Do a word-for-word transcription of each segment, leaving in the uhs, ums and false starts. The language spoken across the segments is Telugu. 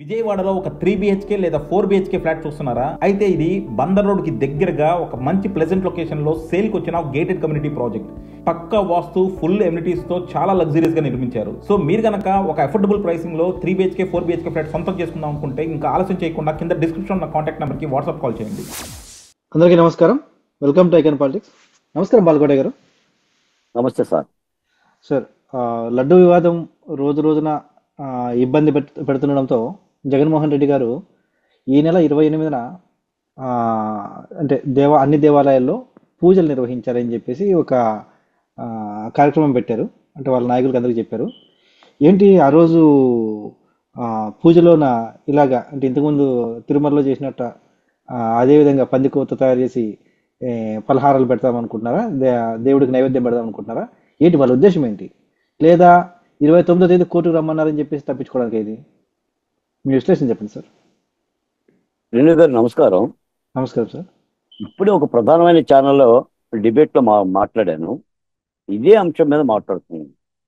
విజయవాడలో ఒక త్రీ బిహెచ్కే లేదా ఫోర్ బిహెచ్కే ఫ్లాట్ చూస్తున్నారా? అయితే ఇది బందర్ రోడ్ కి దగ్గరగా ఒక మంచి ప్లెజెంట్ లొకేషన్ లో సేల్ కి వచ్చిన గేటెడ్ కమ్యూనిటీ ప్రాజెక్ట్. పక్కా వాస్తు, ఫుల్ ఎమ్యూనిటీస్ తో చాలా లగ్జరీస్ గా నిర్మించారు. సో మీరు గనక ఒక అఫోర్డబుల్ ప్రైసింగ్ లో three BHK four BHK flat సొంతం చేసుకుందాం అనుకుంటే ఇంకా ఆలస్యం చేయకుండా కింద డిస్క్రిప్షన్ ఉన్న కాంటాక్ట్ నెంబర్ కి వాట్సాప్ కాల్ చేయండి. అందరికీ నమస్కారం. Welcome to icon politics. నమస్కారం బాలకోట గారు. నమస్తే సార్. సార్, లడ్డు వివాదం రోజు రోజున ఆ, ఇబ్బంది పెట్ పెడుతుండడంతో జగన్మోహన్ రెడ్డి గారు ఈ నెల ఇరవై ఎనిమిదిన ఆ, అంటే దేవ అన్ని దేవాలయాల్లో పూజలు నిర్వహించాలని చెప్పేసి ఒక ఆ, కార్యక్రమం పెట్టారు. అంటే వాళ్ళ నాయకులకు అందరికీ చెప్పారు. ఏంటి ఆ రోజు ఆ, పూజలోన ఇలాగా అంటే ఇంతకుముందు తిరుమలలో చేసినట్ట ఆ, అదేవిధంగా పందికోత తయారు చేసి ఏ, పలహారాలు పెడతాం అనుకుంటున్నారా? దే దేవుడికి నైవేద్యం పెడదాం అనుకుంటున్నారా? ఏంటి వాళ్ళ ఉద్దేశం ఏంటి? లేదా ఇరవై తొమ్మిదో తేదీ కోర్టుకు రమ్మన్నారని చెప్పేసి తప్పించుకోవడానికి ఇది? మీ విశ్లేషణ చెప్పండి సార్. రేణు గారు నమస్కారం. నమస్కారం సార్. ఇప్పుడే ఒక ప్రధానమైన ఛానల్లో డిబేట్లో మా మాట్లాడాను. ఇదే అంశం మీద మాట్లాడుతున్నాను.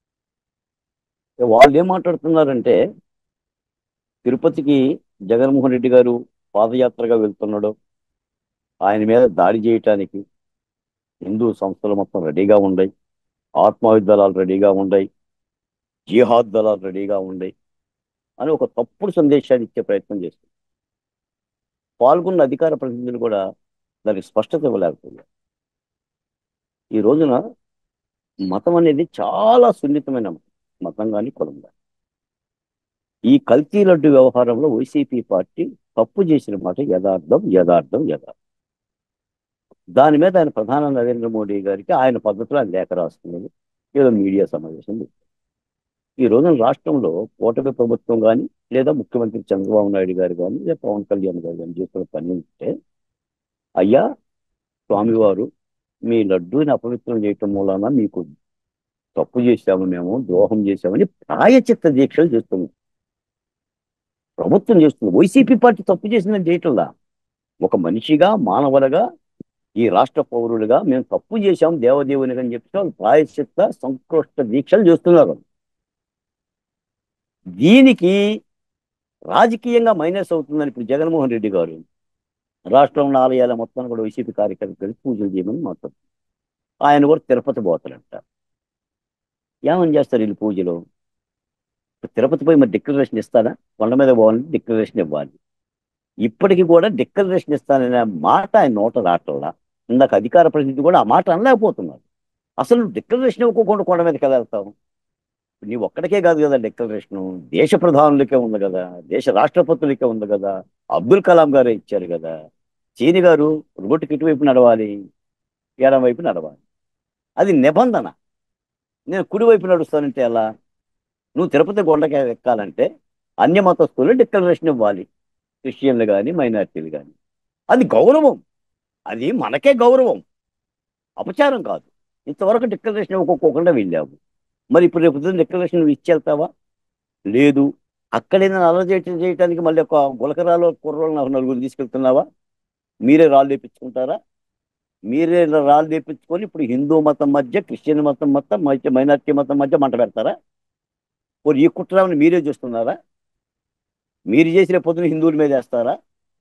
వాళ్ళు ఏం మాట్లాడుతున్నారంటే, తిరుపతికి జగన్మోహన్ రెడ్డి గారు పాదయాత్రగా వెళ్తున్నాడు, ఆయన మీద దాడి చేయటానికి హిందూ సంస్థలు మొత్తం రెడీగా ఉన్నాయి, ఆత్మాయుధ దళాలు రెడీగా ఉన్నాయి, జిహాద్ దళాలు రెడీగా ఉన్నాయి అని ఒక తప్పుడు సందేశాన్ని ఇచ్చే ప్రయత్నం చేస్తుంది. పాల్గొన్న అధికార ప్రతినిధులు కూడా దానికి స్పష్టత ఇవ్వలేకపోయారు. ఈ రోజున మతం అనేది చాలా సున్నితమైన మతం, మతం కానీ కులం కానీ. ఈ కల్తీ లడ్డు వ్యవహారంలో వైసీపీ పార్టీ తప్పు చేసిన మాట యథార్థం యథార్థం యథార్థం. దాని మీద ఆయన ప్రధాని నరేంద్ర మోడీ గారికి ఆయన పద్ధతిలో ఆయన లేఖ రాస్తున్నది, ఏదో మీడియా సమావేశం. ఈ రోజున రాష్ట్రంలో కూటమి ప్రభుత్వం కానీ లేదా ముఖ్యమంత్రి చంద్రబాబు నాయుడు గారు కానీ లేదా పవన్ కళ్యాణ్ గారు కానీ చేస్తున్న పని ఉంటే, అయ్యా స్వామివారు మీ లడ్డూని అపవిత్రం చేయటం మూలన మీకు తప్పు చేశాము, మేము ద్రోహం చేశామని ప్రాయచిత్త దీక్షలు చేస్తున్నాం. ప్రభుత్వం చేస్తుంది. వైసీపీ పార్టీ తప్పు చేసిందని చేయటంలా, ఒక మనిషిగా మానవులుగా ఈ రాష్ట్ర పౌరులుగా మేము తప్పు చేశాం దేవదేవుని అని చెప్పి వాళ్ళు ప్రాయచిత్త సంకృష్ట దీక్షలు చేస్తున్నారు. దీనికి రాజకీయంగా మైనస్ అవుతుందని ఇప్పుడు జగన్మోహన్ రెడ్డి గారు రాష్ట్రంలో ఆలయాల మొత్తాన్ని కూడా వైసీపీ కార్యకర్తలు పూజలు చేయమని మాట్లాడుతున్నారు. ఆయన కూడా తిరుపతి పోతారంట. ఏమని చేస్తారు వీళ్ళు పూజలు? తిరుపతి పోయి మరి డిక్లరేషన్ ఇస్తారా? కొండ మీద పోవాలంటే డిక్లరేషన్ ఇవ్వాలి. ఇప్పటికీ కూడా డిక్లరేషన్ ఇస్తాననే మాట ఆయన నోట రావట్లా. ఇందాక అధికార ప్రతినిధి కూడా ఆ మాట అనలేకపోతున్నారు. అసలు డిక్లరేషన్ ఇవ్వకుండా కొండ మీదకి ఎలా వెళ్తావు? నీవు ఒక్కడికే కాదు కదా డిక్లరేషను, దేశ ప్రధానులకే ఉంది కదా, దేశ రాష్ట్రపతులకే ఉంది కదా, అబ్దుల్ కలాం గారే ఇచ్చారు కదా. చీని గారు రోడ్డుకి ఇటువైపు నడవాలి, ఎడం వైపు నడవాలి, అది నిబంధన. నేను కుడివైపు నడుస్తానంటే ఎలా? నువ్వు తిరుపతి కొండకి ఎక్కాలంటే అన్య మతస్థులు డిక్లరేషన్ ఇవ్వాలి, క్రిస్టియన్లు కానీ మైనారిటీలు కానీ. అది గౌరవం, అది మనకే గౌరవం, అపచారం కాదు. ఇంతవరకు డిక్లరేషన్ ఇవ్వకోకుండా వెళ్ళావు, మరి ఇప్పుడు రేపు డిక్లరేషన్ నువ్వు ఇచ్చేళ్తావా? లేదు. అక్కడైనా అలర్ట్ చేయటం చేయడానికి మళ్ళీ ఒక గులకరాలో కుర్రోళ్ళు నలుగురు తీసుకెళ్తున్నావా? మీరే రాళ్ళు తెప్పించుకుంటారా? మీరే రాళ్ళు తెప్పించుకొని ఇప్పుడు హిందూ మతం మధ్య, క్రిస్టియన్ మతం మొత్తం మధ్య, మైనారిటీ మతం మధ్య మంట పెడతారా? మరి ఈ కుట్రని మీరే చూస్తున్నారా? మీరు చేసిన పొద్దున హిందువుల మీద వేస్తారా?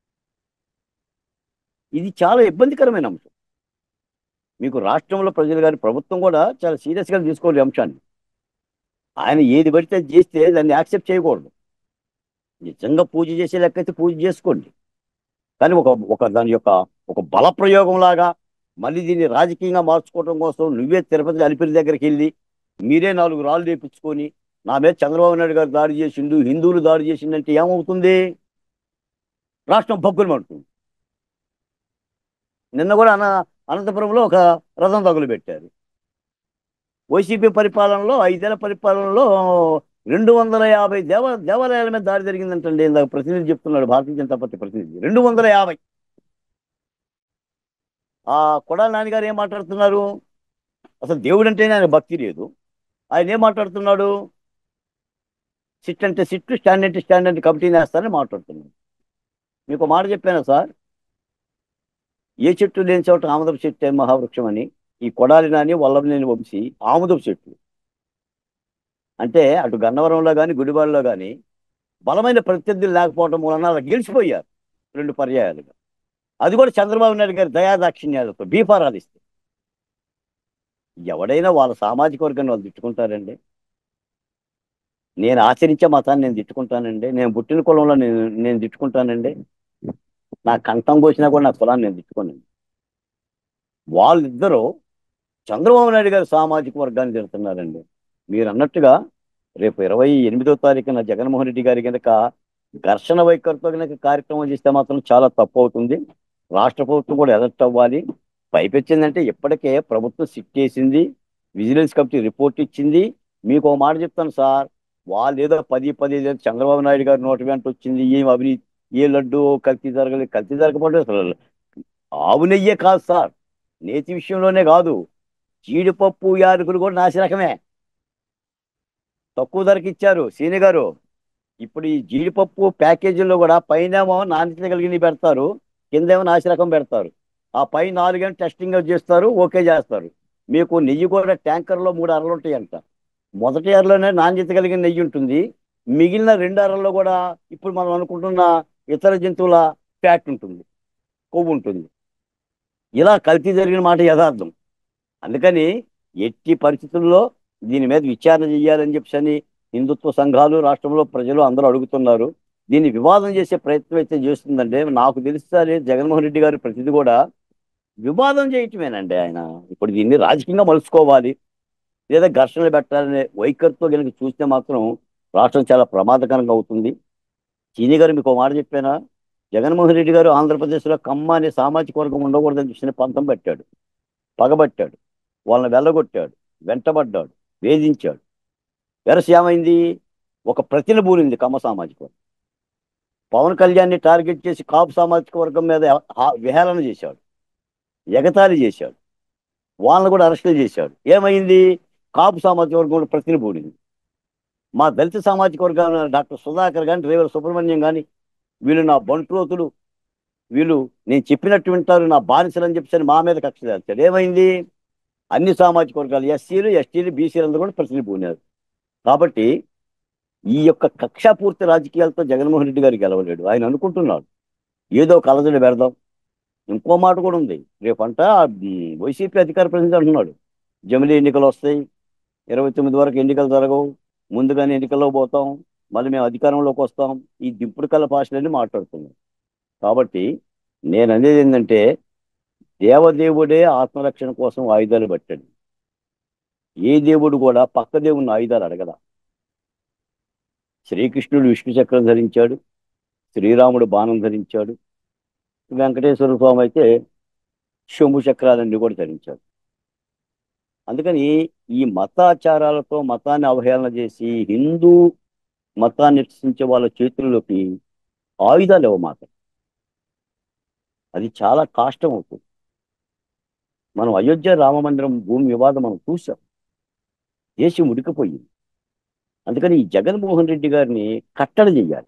ఇది చాలా ఇబ్బందికరమైన అంశం. మీకు రాష్ట్రంలో ప్రజలు కానీ ప్రభుత్వం కూడా చాలా సీరియస్గా తీసుకోవాలి ఈ అంశాన్ని. ఆయన ఏది పడితే చేస్తే దాన్ని యాక్సెప్ట్ చేయకూడదు. నిజంగా పూజ చేసే లెక్కైతే పూజ చేసుకోండి, కానీ ఒక ఒక దాని యొక్క ఒక బల ప్రయోగం లాగా మళ్ళీ దీన్ని రాజకీయంగా మార్చుకోవడం కోసం నువ్వే తిరుపతి అలిపిరి దగ్గరికి వెళ్ళి మీరే నాలుగు రాళ్ళు తెప్పించుకొని నా మీద చంద్రబాబు నాయుడు గారు దాడి చేసిండు, హిందువులు దాడి చేసిండంటే ఏమవుతుంది? రాష్ట్రం భగ్గులు పడుతుంది. నిన్న కూడా అన అనంతపురంలో ఒక రథం తగులు పెట్టారు. వైసీపీ పరిపాలనలో, ఐదేళ్ల పరిపాలనలో రెండు వందల యాభై దేవ దేవాలయాల మీద దాడి జరిగిందంటండి. ఇందాక ప్రతినిధి చెప్తున్నాడు, భారతీయ జనతా పార్టీ ప్రతినిధి. రెండు వందల యాభై ఆ కొడాల నాన్నగారు ఏం మాట్లాడుతున్నారు? అసలు దేవుడు అంటేనే ఆయన భక్తి లేదు. ఆయన ఏం మాట్లాడుతున్నాడు? సిట్ అంటే సిట్, స్టాండ్ అంటే స్టాండ్ అంటే కమిటీని వేస్తారని మాట్లాడుతున్నాడు. మీకు మాట చెప్పాను సార్, ఏ చెట్టు లేని చోట ఆముదపు చెట్టు మహావృక్షం అని. ఈ కొడాలి నాని, వల్లభనేని వంశీ ఆముదపు చెట్లు. అంటే అటు గన్నవరంలో కానీ గుడివాడలో కానీ బలమైన ప్రత్యర్థులు లేకపోవడం వలన అలా గెలిచిపోయారు రెండు పర్యాయాలుగా. అది కూడా చంద్రబాబు నాయుడు గారి దయాదాక్షిణ్యాలతో బీఫారాలు ఇస్తే. ఎవడైనా వాళ్ళ సామాజిక వర్గాన్ని వాళ్ళు తిట్టుకుంటారండి. నేను ఆచరించే మతాన్ని నేను తిట్టుకుంటానండి. నేను పుట్టిన కులంలో నేను నేను తిట్టుకుంటానండి. నా కంఠం కోసినా కూడా నా కులాన్ని నేను తిట్టుకోనండి. వాళ్ళిద్దరూ చంద్రబాబు నాయుడు గారి సామాజిక వర్గాన్ని తిడుతున్నారండి. మీరు అన్నట్టుగా రేపు ఇరవై ఎనిమిదో తారీఖున జగన్మోహన్ రెడ్డి గారి కనుక ఘర్షణ వైఖరితో కనుక కార్యక్రమం చేస్తే మాత్రం చాలా తప్పు అవుతుంది. రాష్ట్ర ప్రభుత్వం కూడా ఎలర్ట్ అవ్వాలి. పైపెచ్చిందంటే ఇప్పటికే ప్రభుత్వం సిట్ చేసింది, విజిలెన్స్ కమిటీ రిపోర్ట్ ఇచ్చింది. మీకు ఒక మాట చెప్తాను సార్, వాళ్ళు ఏదో పది పదిహేను ఏళ్ళు చంద్రబాబు నాయుడు గారి నోటి వెంట వచ్చింది ఏం అవినీతి, ఏ లడ్డు కల్తీ జరగలేదు, కల్తీ జరగకపోతే అసలు ఆవు నెయ్యే కాదు సార్, నేతి విషయంలోనే కాదు, జీడిపప్పు యాలకులు కూడా నాసిరకమే, తక్కువ ధరకి ఇచ్చారు సీని గారు. ఇప్పుడు ఈ జీడిపప్పు ప్యాకేజీల్లో కూడా పైనేమో నాణ్యత కలిగినవి పెడతారు, కిందేమో నాసిరకం పెడతారు. ఆ పై నాలుగేమో టెస్టింగ్ చేస్తారు, ఓకే చేస్తారు. మీకు నెయ్యి కూడా ట్యాంకర్లో మూడు అరలు ఉంటాయంట. మొదటి అరలోనే నాణ్యత కలిగిన నెయ్యి ఉంటుంది, మిగిలిన రెండు అరల్లో కూడా ఇప్పుడు మనం అనుకుంటున్న ఇతర జంతువుల ఫ్యాట్ ఉంటుంది, కొవ్వు ఉంటుంది. ఇలా కల్తీ జరిగిన మాట యథార్థం. అందుకని ఎట్టి పరిస్థితుల్లో దీని మీద విచారణ చేయాలని చెప్పని హిందుత్వ సంఘాలు, రాష్ట్రంలో ప్రజలు అందరూ అడుగుతున్నారు. దీన్ని వివాదం చేసే ప్రయత్నం అయితే చేస్తుందంటే నాకు తెలిస్తే జగన్మోహన్ రెడ్డి గారి ప్రతిదీ కూడా వివాదం చేయటమేనండి. ఆయన ఇప్పుడు దీన్ని రాజకీయంగా మలుచుకోవాలి లేదా ఘర్షణలు పెట్టాలనే వైఖరితో కనుక చూస్తే మాత్రం రాష్ట్రం చాలా ప్రమాదకరంగా అవుతుంది. చీని గారు మీకు ఒక మాట చెప్పానా, జగన్మోహన్ రెడ్డి గారు ఆంధ్రప్రదేశ్లో కమ్మ అనే సామాజిక వర్గం ఉండకూడదని చూసిన పంతం పెట్టాడు, పగబట్టాడు, వాళ్ళని వెళ్ళగొట్టాడు, వెంటబడ్డాడు, వేధించాడు. వెరసి ఏమైంది, ఒక ప్రతినబూరింది కమ్మ సామాజిక వర్గం. పవన్ కళ్యాణ్ని టార్గెట్ చేసి కాపు సామాజిక వర్గం మీద హా- విహేళన చేశాడు, ఎగతాళి చేశాడు, వాళ్ళని కూడా అరెస్టులు చేశాడు. ఏమైంది, కాపు సామాజిక వర్గం కూడా ప్రతినబూరింది. మా దళిత సామాజిక వర్గం డాక్టర్ సుధాకర్ కానీ, రేవల సుబ్రహ్మణ్యం కానీ, వీళ్ళు నా బంట్రోతులు, వీళ్ళు నేను చెప్పినట్టు వింటారు, నా బానిసలు అని చెప్పేసి మా మీద కక్ష చేస్తాడు. ఏమైంది, అన్ని సామాజిక వర్గాలు ఎస్సీలు, ఎస్టీలు, బీసీలు అందరూ కూడా ప్రతినిపోయినారు. కాబట్టి ఈ యొక్క కక్షాపూర్తి రాజకీయాలతో జగన్మోహన్ రెడ్డి గారు గెలవలేడు. ఆయన అనుకుంటున్నాడు ఏదో కలజడి పెడదాం. ఇంకో మాట కూడా ఉంది, రేపంట ఉమ్, వైసీపీ అధికార ప్రతినిధి అంటున్నాడు జమిలీ ఎన్నికలు వస్తాయి, ఇరవై తొమ్మిది వరకు ఎన్నికలు జరగవు, ముందుగానే ఎన్నికల్లో పోతాం, మళ్ళీ మేము అధికారంలోకి వస్తాం, ఈ దింపుడు కళ్ళ భాషలన్నీ మాట్లాడుతున్నాం. కాబట్టి నేను అనేది ఏంటంటే దేవదేవుడే ఆత్మరక్షణ కోసం ఆయుధాలు పట్టాడు. ఏ దేవుడు కూడా పక్క దేవుని ఆయుధాలు అడగల. శ్రీకృష్ణుడు విష్ణు చక్రం ధరించాడు, శ్రీరాముడు బాణం ధరించాడు, వెంకటేశ్వర స్వామి అయితే శంభు చక్రాలన్నీ కూడా ధరించాడు. అందుకని ఈ మతాచారాలతో మతాన్ని అవహేళన చేసి హిందూ మతాన్ని రక్షించే వాళ్ళ చేతుల్లోకి ఆయుధాలు ఇవ్వమాట, అది చాలా కష్టం అవుతుంది. మనం అయోధ్య రామ మందిరం భూమి వివాదం మనం చూసాం, దేశం ఉడికిపోయింది. అందుకని ఈ జగన్మోహన్ రెడ్డి గారిని కట్టడి చేయాలి.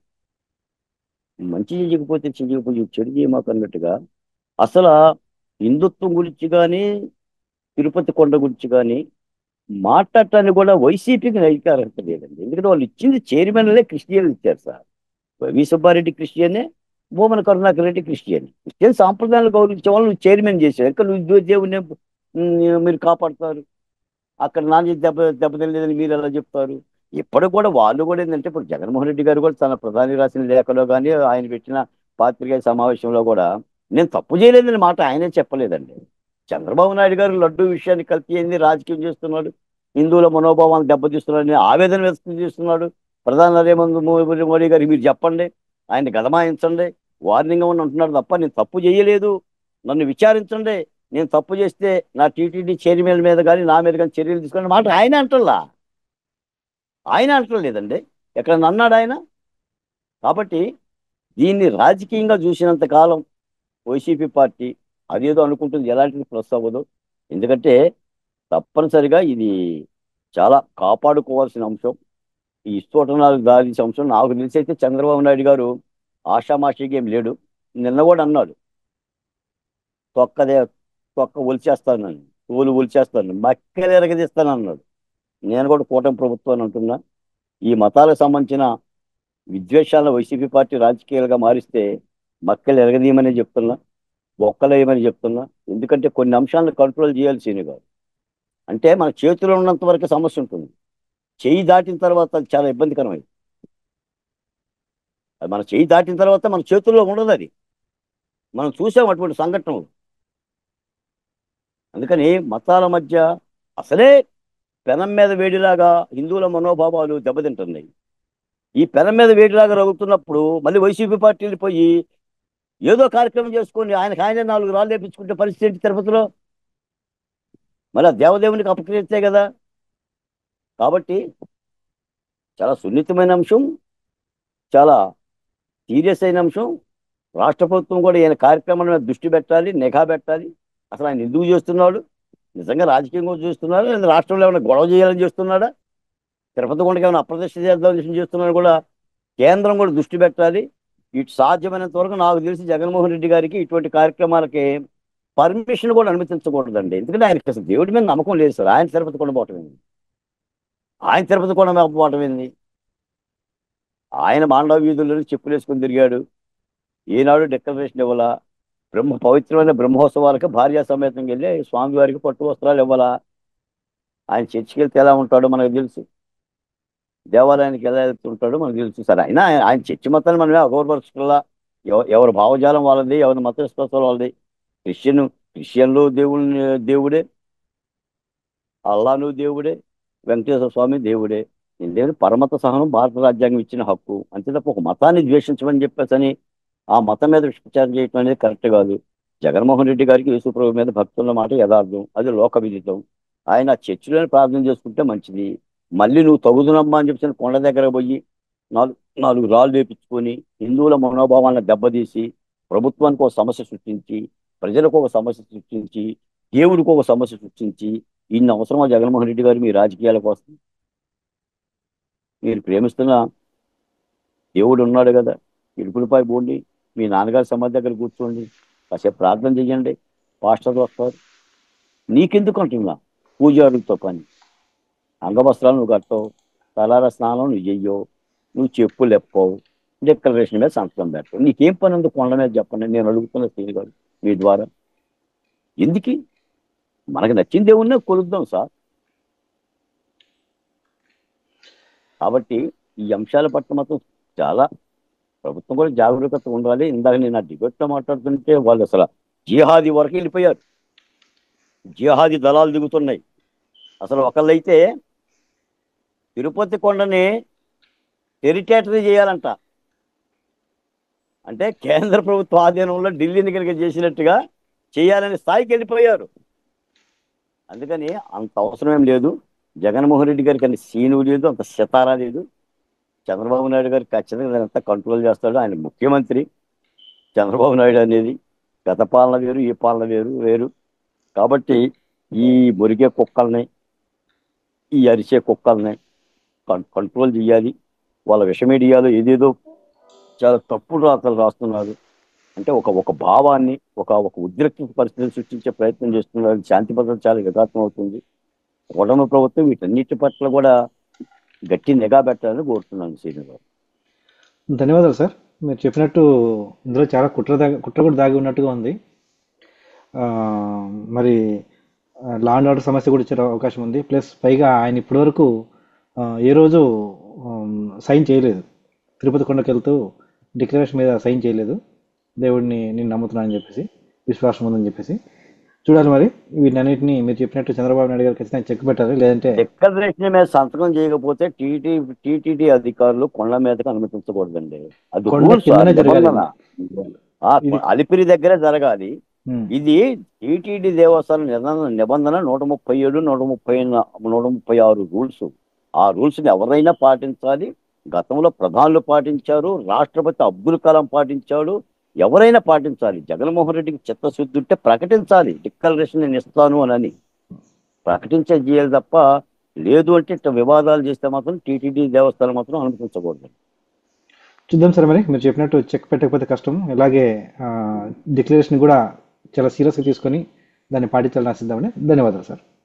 మంచి చేయకపోతే చెయ్యకపోయి చెడు చేయమాకు అన్నట్టుగా అసలు హిందుత్వం గురించి కానీ తిరుపతి కొండ గురించి కానీ మాట్లాడటానికి కూడా వైసీపీకి అధికారం లేదండి. ఎందుకంటే వాళ్ళు ఇచ్చింది చైర్మన్లే క్రిస్టియన్లు ఇచ్చారు సార్. వి సుబ్బారెడ్డి క్రిస్టియనే, భూమన కరుణాకర్ రెడ్డి క్రిస్టియన్. క్రిస్టియన్ సాంప్రదాయాలు గౌరవించే వాళ్ళు నువ్వు చైర్మన్ చేశారు, ఇంకా నువ్వు దేవుని మీరు కాపాడుతారు, అక్కడ నాణ్యత దెబ్బ దెబ్బతినలేదని మీరు ఎలా చెప్తారు? ఇప్పటికి కూడా వాళ్ళు కూడా ఏంటంటే ఇప్పుడు జగన్మోహన్ రెడ్డి గారు కూడా తన ప్రధాని రాసిన లేఖలో కానీ ఆయన పెట్టిన పాత్రికేయ సమావేశంలో కూడా నేను తప్పు చేయలేదని మాట ఆయనే చెప్పలేదండి. చంద్రబాబు నాయుడు గారు లడ్డు విషయాన్ని కల్తీ అయింది, రాజకీయం చేస్తున్నాడు, హిందువుల మనోభావాలను దెబ్బతీస్తున్నాడని ఆవేదన వ్యక్తం చేస్తున్నాడు. ప్రధాని నరేంద్ర మోదీ మోడీ గారికి మీరు చెప్పండి, ఆయన గదమాయించండి, వార్నింగ్ అని అంటున్నాడు తప్ప నేను తప్పు చేయలేదు, నన్ను విచారించండి, నేను తప్పు చేస్తే నా టీటీడీ చైర్మన్ మీద కానీ నా మీద కానీ చర్యలు తీసుకునే మాట ఆయన అంటల్లా, ఆయన అంటలేదండి, ఎక్కడ అన్నాడు ఆయన? కాబట్టి దీన్ని రాజకీయంగా చూసినంత కాలం వైసీపీ పార్టీ అదేదో అనుకుంటుంది, ఎలాంటిది ప్లస్ అవ్వదు. ఎందుకంటే తప్పనిసరిగా ఇది చాలా కాపాడుకోవాల్సిన అంశం. ఈ ఇష్టోటనాలకు దారించే అంశం. నాకు తెలిసి అయితే చంద్రబాబు నాయుడు గారు ఆషామాషిగా ఏం లేడు. నిన్న కూడా అన్నాడు, తొక్కదే తొక్క ఒలిచేస్తాను, తోలు ఒలిచేస్తాను, మక్కలు ఎరగదీస్తాను అన్నాడు. నేను కూడా కూటమి ప్రభుత్వాన్ని అంటున్నా, ఈ మతాలకు సంబంధించిన విద్వేషాలను వైసీపీ పార్టీ రాజకీయాలుగా మారిస్తే మక్కలు ఎరగదీయమని చెప్తున్నా, బొక్కలేయమని చెప్తున్నా. ఎందుకంటే కొన్ని అంశాలను కంట్రోల్ చేయాలి సీని గారు. అంటే మన చేతిలో ఉన్నంత వరకు సమస్య ఉంటుంది, చేయి దాటిన తర్వాత అది చాలా ఇబ్బందికరమైంది. అది మన చేయి దాటిన తర్వాత మన చేతుల్లో ఉండదు అది. మనం చూసాం అటువంటి సంఘటనలు. అందుకని మతాల మధ్య అసలే పెనం మీద వేడిలాగా హిందువుల మనోభావాలు దెబ్బతింటున్నాయి. ఈ పెనం మీద వేడిలాగా రగుతున్నప్పుడు మళ్ళీ వైసీపీ పార్టీలు పోయి ఏదో కార్యక్రమం చేసుకొని ఆయనకు ఆయన నాలుగు రాళ్ళు లేపించుకుంటే పరిస్థితి ఏంటి తిరుపతిలో? మళ్ళీ ఆ దేవదేవునికి అపకరిస్తే కదా. కాబట్టి చాలా సున్నితమైన అంశం, చాలా సీరియస్ అయిన అంశం. రాష్ట్ర ప్రభుత్వం కూడా ఈయన కార్యక్రమాల మీద దృష్టి పెట్టాలి, నిఘా పెట్టాలి. అసలు ఆయన ఎందుకు చేస్తున్నాడు? నిజంగా రాజకీయం కోసం చేస్తున్నాడా, లేదా రాష్ట్రంలో ఏమైనా గొడవ చేయాలని చేస్తున్నాడా? తిరుపతి కొండకి ఏమైనా అప్రతిష్ట చేద్దామని చేస్తున్నాడు కూడా కేంద్రం కూడా దృష్టి పెట్టాలి. ఇటు సాధ్యమైనంత వరకు నాకు తెలిసి జగన్మోహన్ రెడ్డి గారికి ఇటువంటి కార్యక్రమాలకి పర్మిషన్ కూడా అనుమతించకూడదండి. ఎందుకంటే ఆయనకి అసలు దేవుడి మీద నమ్మకం లేదు సార్. ఆయన తిరుపతి కొండ పోవటం ఏంది? ఆయన తిరుపతి కొండ మీద పోవటం ఏంది? ఆయన మాండవ వీధుల్లో చెప్పులు వేసుకొని తిరిగాడు. ఈనాడు డిక్లరేషన్ ఇవ్వాలా? బ్రహ్మ పవిత్రమైన బ్రహ్మోత్సవాలకి భార్యా సమేతంగా వెళ్ళి స్వామివారికి పట్టు వస్త్రాలు ఇవ్వాలా? ఆయన చర్చికి వెళ్తే ఎలా ఉంటాడో మనకు తెలుసు, దేవాలయానికి ఎలా వెళ్తుంటాడో మనకు తెలుసు. సరే అయినా ఆయన ఆయన చర్చి మతాన్ని మనమే అగౌరవపరచుకోవాలా? ఎవ- ఎవరి భావజాలం వాళ్ళది, ఎవరి మత విశ్వాసాలు వాళ్ళది. క్రిస్టియన్ క్రిస్టియన్లు దేవుని దేవుడే, అల్లాను దేవుడే, వెంకటేశ్వర స్వామి దేవుడే. ఎందుకంటే పరమత సహనం భారత రాజ్యాంగం ఇచ్చిన హక్కు. అంతే తప్ప ఒక మతాన్ని ద్వేషించమని చెప్పేసి అని ఆ మతం మీద విషప్రచారం చేయటం అనేది కరెక్ట్ కాదు. జగన్మోహన్ రెడ్డి గారికి యేసుప్రభు మీద భక్తుల మాట యథార్థం, అది లోక విదితం. ఆయన ఆ చర్చిలోనే ప్రార్థన చేసుకుంటే మంచిది. మళ్ళీ నువ్వు తగుదునమ్మా అని చెప్పి కొండ దగ్గర పోయి నాలుగు నాలుగు రాళ్ళు వేపించుకొని హిందువుల మనోభావాలను దెబ్బతీసి ప్రభుత్వానికి ఒక సమస్య సృష్టించి, ప్రజలకు ఒక సమస్య సృష్టించి, దేవుడికి ఒక సమస్య సృష్టించి ఇన్ని అవసరమా జగన్మోహన్ రెడ్డి గారు మీ రాజకీయాల కోసం? మీరు ప్రేమిస్తున్న దేవుడు ఉన్నాడు కదా, ఇరుకులపై పోండి, మీ నాన్నగారి సమాధి దగ్గర కూర్చోండి, కాసేపు ప్రార్థన చెయ్యండి, పాస్టర్లు వస్తారు. నీకెందుకు అంటున్నా పూజారులతో పని? అంగవస్త్రాలు నువ్వు కట్టవు, తలార స్నానం నువ్వు చెయ్యవు, నువ్వు చెప్పులు ఎప్పవు, డిక్లరేషన్ మీద సంతకం పెట్టవు. నీకేం పని ఉంది కొండ మీద చెప్పండి? నేను అడుగుతున్న శ్రీ గారు మీ ద్వారా. ఎందుకు? మనకు నచ్చిన దేవుణ్ణే కొలుద్దాం సార్. కాబట్టి ఈ అంశాల పట్ల మాత్రం చాలా ప్రభుత్వం కూడా జాగరూకత ఉండాలి. ఇందాక నేను ఆ డిబేట్లో మాట్లాడుతుంటే వాళ్ళు అసలు జిహాదీ వరకు వెళ్ళిపోయారు. జిహాదీ దళాలు దిగుతున్నాయి. అసలు ఒకళ్ళైతే తిరుపతి కొండని టెరిటరీ చేయాలంట. అంటే కేంద్ర ప్రభుత్వ ఆధీనంలో ఢిల్లీని కనుక చేసినట్టుగా చేయాలనే స్థాయికి వెళ్ళిపోయారు. అందుకని అంత అవసరం ఏం లేదు. జగన్మోహన్ రెడ్డి గారికి అంత సీను లేదు, అంత సితారా లేదు. చంద్రబాబు నాయుడు గారికి ఖచ్చితంగా దాన్ని అంతా కంట్రోల్ చేస్తాడు. ఆయన ముఖ్యమంత్రి. చంద్రబాబు నాయుడు అనేది గత పాలన వేరు, ఈ పాలన వేరు వేరు. కాబట్టి ఈ మురిగే కుక్కల్ని, ఈ అరిచే కుక్కల్ని కం- కంట్రోల్ చేయాలి. వాళ్ళ విష మీడియాలో ఏదేదో చాలా తప్పుడు రాతలు రాస్తున్నారు. అంటే ఒక ఒక భావాన్ని, ఒక ఒక ఉద్రిక్త పరిస్థితిని సృష్టించే ప్రయత్నం చేస్తున్నారు. శాంతి భద్రత చాలా విఘాతం అవుతుంది. కూటమి ప్రభుత్వం వీటన్నిటి పట్ల కూడా గట్టి నిఘా పెట్టాలని కోరుతున్నాను శ్రీను గారు. ధన్యవాదాలు సార్. మీరు చెప్పినట్టు ఇందులో చాలా కుట్ర దాగి కుట్ర కూడా దాగి ఉన్నట్టుగా ఉంది. ఆ, మరి లా అండ్ ఆర్డర్ సమస్య కూడా వచ్చే అవకాశం ఉంది. ప్లస్ పైగా ఆయన ఇప్పటివరకు ఆ, ఏ రోజు సైన్ చేయలేదు. తిరుపతి కొండకి వెళ్తూ డిక్లరేషన్ మీద సైన్ చేయలేదు. దేవుడిని నేను నమ్ముతున్నానని చెప్పేసి, విశ్వాసం ఉందని చెప్పేసి. చూడాలి మరి వీటన్నిటిని మీరు చెప్పినట్టు చంద్రబాబు నాయుడు గారు ఖచ్చితంగా చెక్ పెట్టాలి. లేదంటే డిక్లరేషన్ మీద సంతకం చేయకపోతే టీటీ టీటీడీ అధికారులు కొండ మీదకి అనుమతించకూడదండి. అది కొండ రూల్స్, కిందనే జరగాలి. నిబంధన. ఆ, ఇది అలిపిరి దగ్గరే జరగాలి. ఉమ్, ఇది టీటీడీ దేవస్థానం నిబంధన నిబంధన నూట ముప్పై ఏడు నూట ముప్పై నూట ముప్పై ఆరు రూల్స్. ఆ రూల్స్ ని ఎవరైనా పాటించాలి. గతంలో ప్రధానులు పాటించారు, రాష్ట్రపతి అబ్దుల్ కలాం పాటించాడు. ఎవరైనా పాటించాలి. జగన్మోహన్ రెడ్డికి చిత్తశుద్ధి ఉంటే ప్రకటించాలి, డిక్లరేషన్ నేను ఇస్తాను అని ప్రకటించే చేయాలి తప్ప, లేదు అంటే ఇట్లా వివాదాలు చేస్తే మాత్రం టీటీడీ దేవస్థానం మాత్రం అనుమతించకూడదు. చూద్దాం సార్. మరి మీరు చెప్పినట్టు చెక్ పెట్టకపోతే కష్టం. ఇలాగే డిక్లరేషన్ కూడా చాలా సీరియస్గా తీసుకొని దాన్ని పాటించాలని ఆశిద్దామని. ధన్యవాదాలు సార్.